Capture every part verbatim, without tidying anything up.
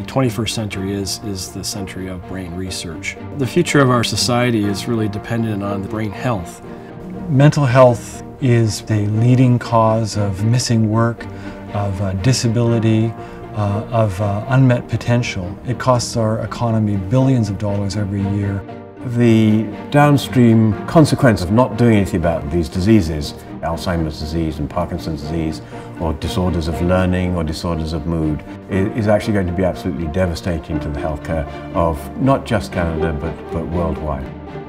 The twenty-first century is, is the century of brain research. The future of our society is really dependent on the brain health. Mental health is a leading cause of missing work, of uh, disability, uh, of uh, unmet potential. It costs our economy billions of dollars every year. The downstream consequence of not doing anything about these diseases, Alzheimer's disease and Parkinson's disease, or disorders of learning or disorders of mood, is actually going to be absolutely devastating to the healthcare of not just Canada but, but worldwide.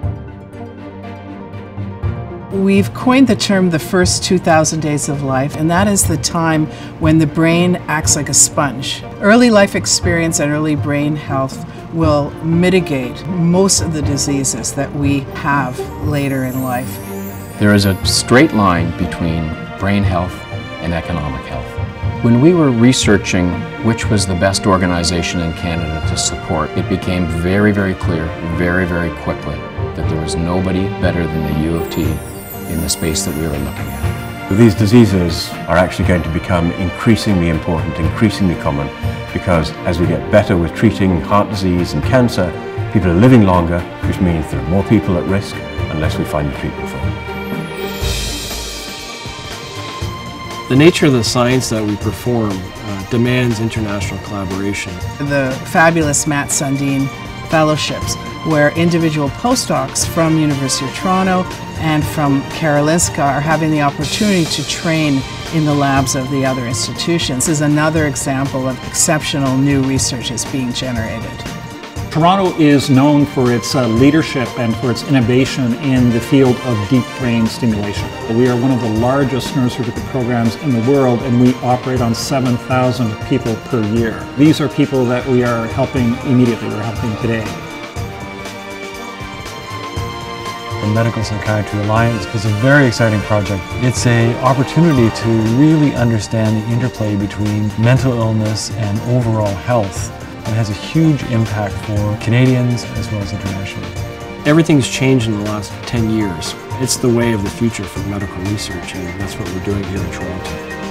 We've coined the term the first two thousand days of life, and that is the time when the brain acts like a sponge. Early life experience and early brain health will mitigate most of the diseases that we have later in life. There is a straight line between brain health and economic health. When we were researching which was the best organization in Canada to support, it became very, very clear, very, very quickly, that there was nobody better than the U of T in the space that we were looking at. These diseases are actually going to become increasingly important, increasingly common, because as we get better with treating heart disease and cancer, people are living longer, which means there are more people at risk unless we find a treatment for them. The nature of the science that we perform uh, demands international collaboration. The fabulous Matt Sundin Fellowships, where individual postdocs from University of Toronto and from Karolinska are having the opportunity to train in the labs of the other institutions, is another example of exceptional new research is being generated. Toronto is known for its uh, leadership and for its innovation in the field of deep brain stimulation. We are one of the largest neurosurgical programs in the world, and we operate on seven thousand people per year. These are people that we are helping immediately, we're helping today. The Medical Psychiatry Alliance is a very exciting project. It's an opportunity to really understand the interplay between mental illness and overall health. It has a huge impact for Canadians as well as internationally. Everything's changed in the last ten years. It's the way of the future for medical research, and that's what we're doing here in Toronto.